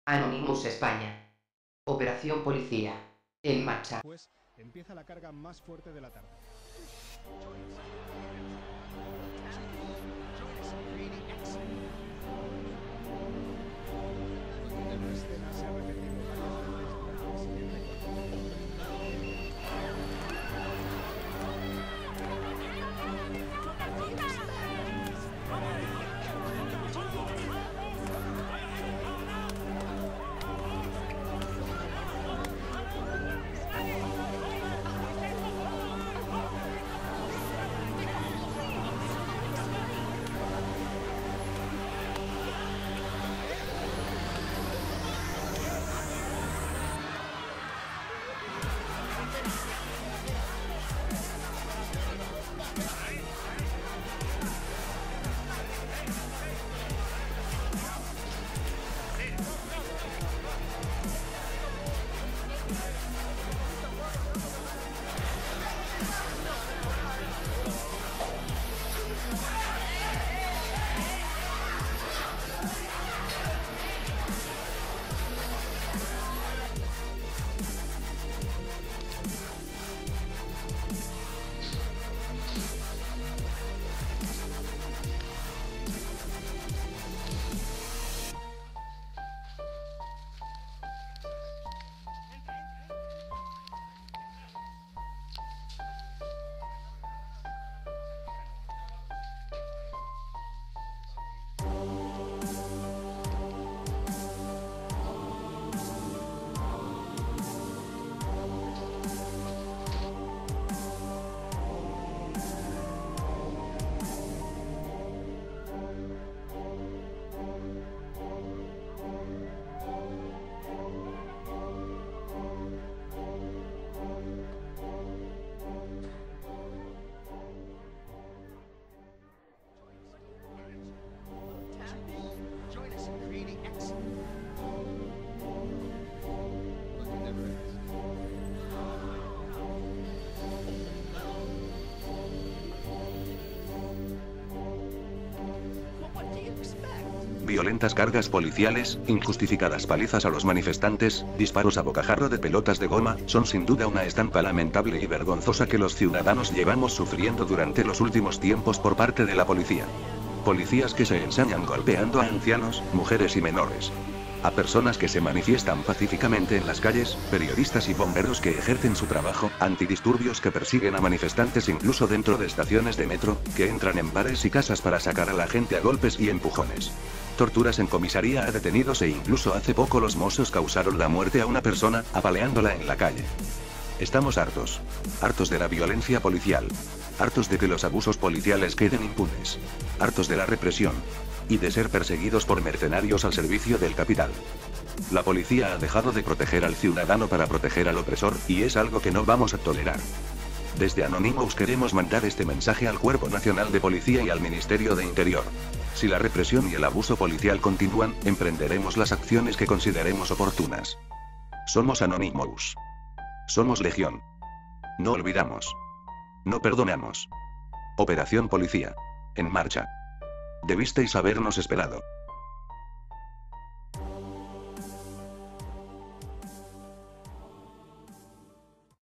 Anonymous España. Operación Policía. En marcha. Pues empieza la carga más fuerte de la tarde. La escena se ha repetido varias veces durante el siguiente Violentas cargas policiales, injustificadas palizas a los manifestantes, disparos a bocajarro de pelotas de goma, son sin duda una estampa lamentable y vergonzosa que los ciudadanos llevamos sufriendo durante los últimos tiempos por parte de la policía. Policías que se ensañan golpeando a ancianos, mujeres y menores. A personas que se manifiestan pacíficamente en las calles, periodistas y bomberos que ejercen su trabajo, antidisturbios que persiguen a manifestantes incluso dentro de estaciones de metro, que entran en bares y casas para sacar a la gente a golpes y empujones. Torturas en comisaría a detenidos e incluso hace poco los mozos causaron la muerte a una persona, apaleándola en la calle. Estamos hartos. Hartos de la violencia policial. Hartos de que los abusos policiales queden impunes. Hartos de la represión. Y de ser perseguidos por mercenarios al servicio del capital. La policía ha dejado de proteger al ciudadano para proteger al opresor, y es algo que no vamos a tolerar. Desde Anonymous queremos mandar este mensaje al Cuerpo Nacional de Policía y al Ministerio de Interior. Si la represión y el abuso policial continúan, emprenderemos las acciones que consideremos oportunas. Somos Anonymous. Somos Legión. No olvidamos. No perdonamos. Operación Policía. En marcha. Debisteis habernos esperado.